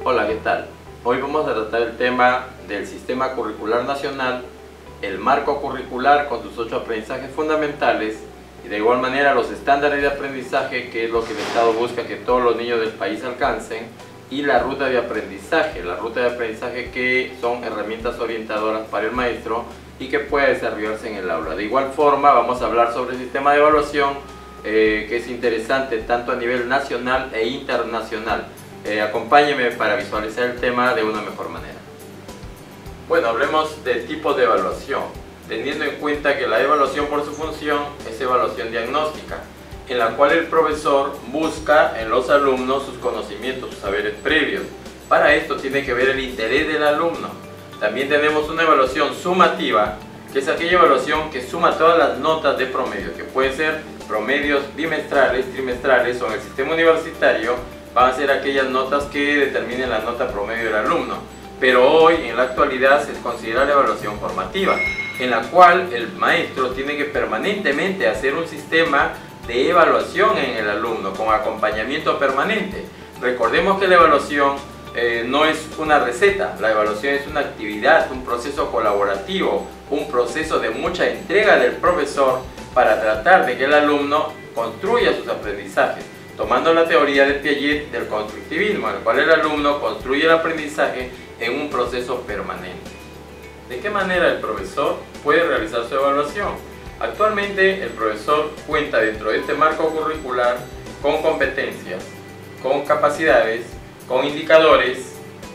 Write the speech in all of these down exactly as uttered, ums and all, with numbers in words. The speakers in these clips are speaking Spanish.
Hola, ¿qué tal? Hoy vamos a tratar el tema del Sistema Curricular Nacional, el marco curricular con sus ocho aprendizajes fundamentales y de igual manera los estándares de aprendizaje, que es lo que el Estado busca que todos los niños del país alcancen, y la ruta de aprendizaje, la ruta de aprendizaje que son herramientas orientadoras para el maestro y que puede desarrollarse en el aula. De igual forma vamos a hablar sobre el sistema de evaluación, eh, que es interesante tanto a nivel nacional e internacional. Eh, acompáñeme para visualizar el tema de una mejor manera. Bueno, hablemos de tipos de evaluación, teniendo en cuenta que la evaluación por su función es evaluación diagnóstica, en la cual el profesor busca en los alumnos sus conocimientos, sus saberes previos. Para esto tiene que ver el interés del alumno. También tenemos una evaluación sumativa, que es aquella evaluación que suma todas las notas de promedio, que pueden ser promedios bimestrales, trimestrales, o en el sistema universitario van a ser aquellas notas que determinen la nota promedio del alumno. Pero hoy, en la actualidad, se considera la evaluación formativa, en la cual el maestro tiene que permanentemente hacer un sistema de evaluación en el alumno, con acompañamiento permanente. Recordemos que la evaluación eh, no es una receta, la evaluación es una actividad, un proceso colaborativo, un proceso de mucha entrega del profesor para tratar de que el alumno construya sus aprendizajes, tomando la teoría de Piaget del constructivismo, en el cual el alumno construye el aprendizaje en un proceso permanente. ¿De qué manera el profesor puede realizar su evaluación? Actualmente el profesor cuenta dentro de este marco curricular con competencias, con capacidades, con indicadores,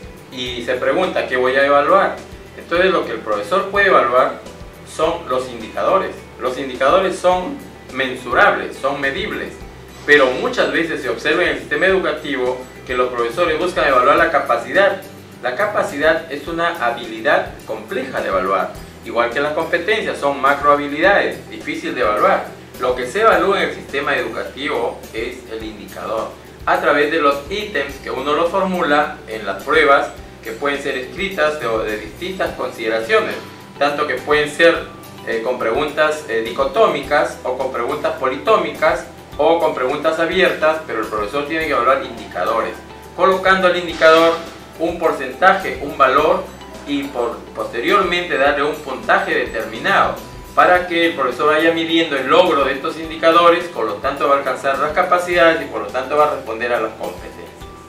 y se pregunta ¿qué voy a evaluar? Entonces lo que el profesor puede evaluar son los indicadores. Los indicadores son mensurables, son medibles, pero muchas veces se observa en el sistema educativo que los profesores buscan evaluar la capacidad. La capacidad es una habilidad compleja de evaluar, igual que las competencias son macrohabilidades, difícil de evaluar. Lo que se evalúa en el sistema educativo es el indicador, a través de los ítems que uno los formula en las pruebas, que pueden ser escritas de, de distintas consideraciones, tanto que pueden ser eh, con preguntas eh, dicotómicas o con preguntas politómicas o con preguntas abiertas, pero el profesor tiene que evaluar indicadores, colocando al indicador un porcentaje, un valor, y por, posteriormente darle un puntaje determinado para que el profesor vaya midiendo el logro de estos indicadores, por lo tanto va a alcanzar las capacidades y por lo tanto va a responder a las competencias.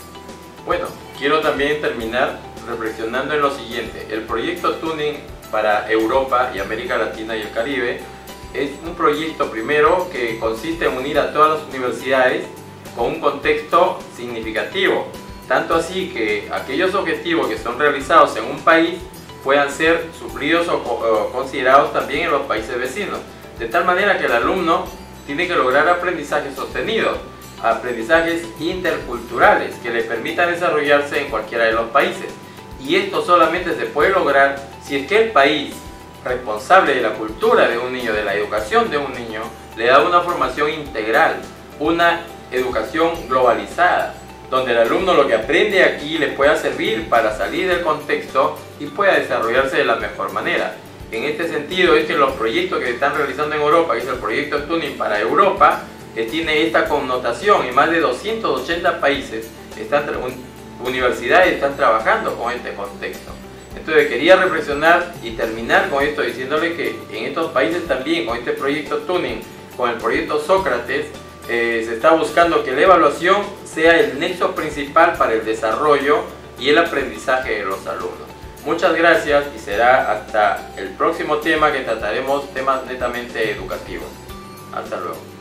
Bueno, quiero también terminar reflexionando en lo siguiente. El proyecto Tuning para Europa y América Latina y el Caribe es un proyecto primero que consiste en unir a todas las universidades con un contexto significativo, tanto así que aquellos objetivos que son realizados en un país puedan ser suplidos o, o considerados también en los países vecinos, de tal manera que el alumno tiene que lograr aprendizajes sostenidos, aprendizajes interculturales que le permitan desarrollarse en cualquiera de los países. Y esto solamente se puede lograr si es que el país responsable de la cultura de un niño, de la educación de un niño, le da una formación integral, una educación globalizada, donde el alumno lo que aprende aquí le pueda servir para salir del contexto y pueda desarrollarse de la mejor manera. En este sentido es que los proyectos que se están realizando en Europa, que es el proyecto Tuning para Europa, que tiene esta connotación, y más de doscientos ochenta países, están, universidades están trabajando con este contexto. Entonces quería reflexionar y terminar con esto diciéndole que en estos países también, con este proyecto Tuning, con el proyecto Sócrates, eh, se está buscando que la evaluación sea el nexo principal para el desarrollo y el aprendizaje de los alumnos. Muchas gracias y será hasta el próximo tema, que trataremos temas netamente educativos. Hasta luego.